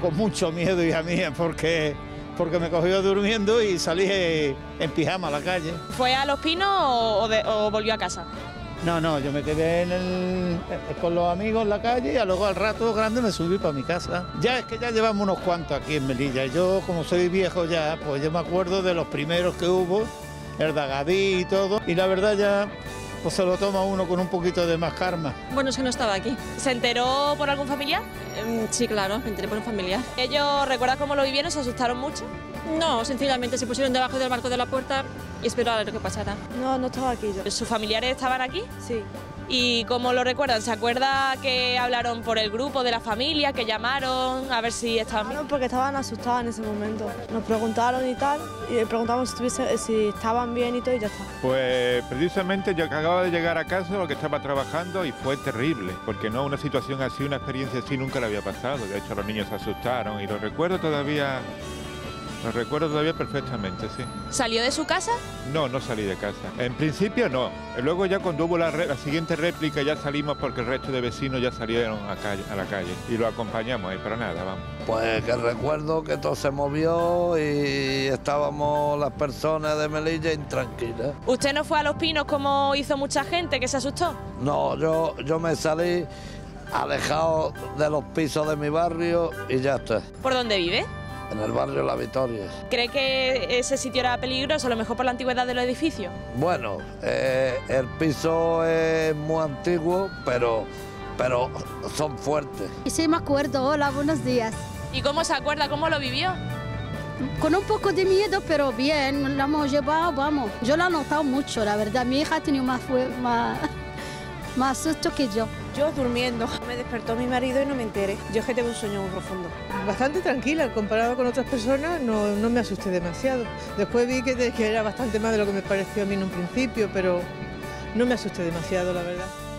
con mucho miedo, hija mía, porque me cogió durmiendo y salí en pijama a la calle. ¿Fue a Los Pinos o volvió a casa? No, yo me quedé con los amigos en la calle y luego al rato grande me subí para mi casa. Ya llevamos unos cuantos aquí en Melilla. Yo, como soy viejo ya, pues yo me acuerdo de los primeros que hubo, el Dagadí y todo. Y la verdad ya pues se lo toma uno con un poquito de más karma. Bueno, es que no estaba aquí. ¿Se enteró por algún familiar? Sí, claro, me enteré por un familiar. ¿Ellos recuerdan cómo lo vivieron? ¿Se asustaron mucho? No, sencillamente se pusieron debajo del marco de la puerta y esperaron a ver qué pasara. No estaba aquí yo. ¿Sus familiares estaban aquí? Sí. ¿Y cómo lo recuerdan? ¿Se acuerda que hablaron por el grupo de la familia, que llamaron a ver si estaban bien? Claro, porque estaban asustados en ese momento. Nos preguntaron y tal, y le preguntamos si estaban bien y todo y ya está. Pues precisamente yo acababa de llegar a casa, lo que estaba trabajando, y fue terrible, porque no, una situación así, una experiencia así nunca le había pasado. De hecho, los niños se asustaron y lo recuerdo todavía perfectamente, sí. ¿Salió de su casa? No salí de casa. En principio no. Luego ya cuando hubo la siguiente réplica ya salimos porque el resto de vecinos ya salieron a la calle y lo acompañamos ahí, pero nada, vamos. Pues que recuerdo que todo se movió y estábamos las personas de Melilla intranquilas. ¿Usted no fue a Los Pinos como hizo mucha gente que se asustó? No, yo me salí alejado de los pisos de mi barrio y ya está. ¿Por dónde vive? En el barrio La Victoria. ¿Cree que ese sitio era peligroso, a lo mejor por la antigüedad de los edificios? Bueno, el piso es muy antiguo, pero son fuertes. Y sí, me acuerdo. Hola, buenos días. ¿Y cómo se acuerda? ¿Cómo lo vivió? Con un poco de miedo, pero bien, la hemos llevado, vamos. Yo la he notado mucho, la verdad. Mi hija ha tenido más susto que yo. Yo durmiendo. Me despertó mi marido y no me enteré. Yo es que tengo un sueño muy profundo. Bastante tranquila, comparado con otras personas, no me asusté demasiado. Después vi que era bastante más de lo que me pareció a mí en un principio, pero no me asusté demasiado, la verdad.